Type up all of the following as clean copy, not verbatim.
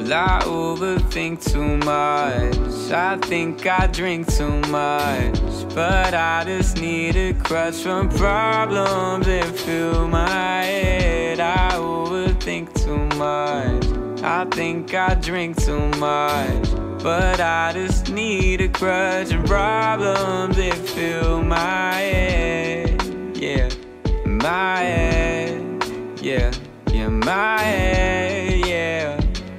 Well, I overthink too much. I think I drink too much, but I just need a crutch from problems that fill my head. I overthink too much. I think I drink too much, but I just need a crutch from problems that fill my head. Yeah, my head. Yeah, yeah, my head. Yeah.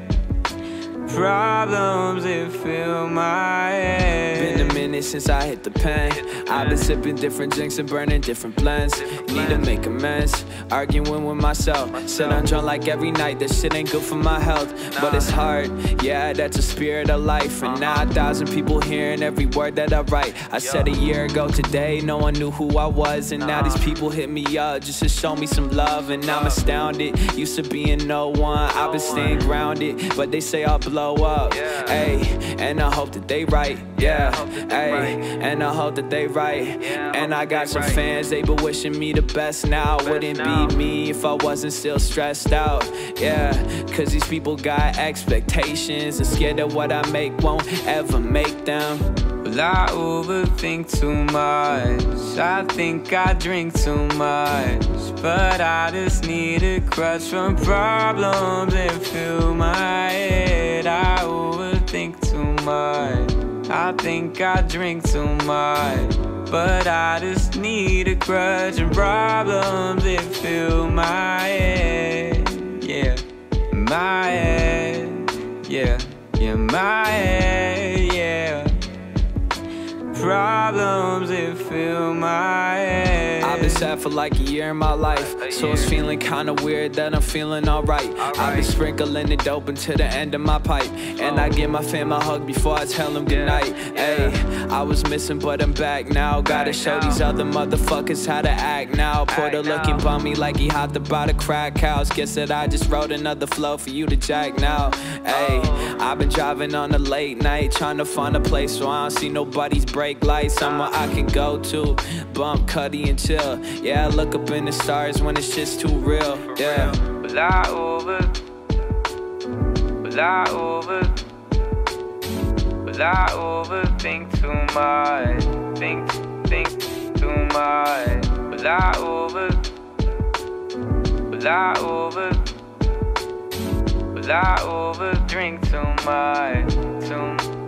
Problems that fill my head. Been a minute since I hit the pen. I've been sipping different drinks and burning different blends. Need to make amends, arguing with myself. Said I'm drunk like every night, that shit ain't good for my health. But it's hard, yeah, that's a spirit of life. And now 1,000 people hearing every word that I write. I said a year ago today, no one knew who I was. And now these people hit me up just to show me some love. And I'm astounded, used to being no one. I've been staying grounded, but they say I'll blow up. Ayy, and I hope that they right. Yeah, ayy, and I hope that they right. And I got some fans, they been wishing me the best now. Wouldn't be me if I wasn't still stressed out. Yeah, cause these people got expectations and scared that what I make won't ever make them. Well, I overthink too much. I think I drink too much, but I just need a crutch from problems that fill my head. I overthink too much. I think I drink too much, but I just need a crutch and problems that fill my head. Yeah, my head. Yeah, yeah, my head. Yeah. Problems that fill my head. I've been sad for like a year in my life, so it's feeling kinda weird that I'm feeling alright. I've been sprinkling the dope into the end of my pipe, and I give my fam a hug before I tell them goodnight. Ayy, I was missing but I'm back now. Gotta show these other motherfuckers how to act now. Porter looking bummy like he hopped about a crack house. Guess that I just wrote another flow for you to jack now. Ayy, I've been driving on a late night, trying to find a place where I don't see nobody's brake lights. Somewhere I can go to, bump Cuddy and chill. Yeah, I look up in the stars when it's just too real. Yeah. Well, I overthink too much. Think too much. Well, I overdrink too much.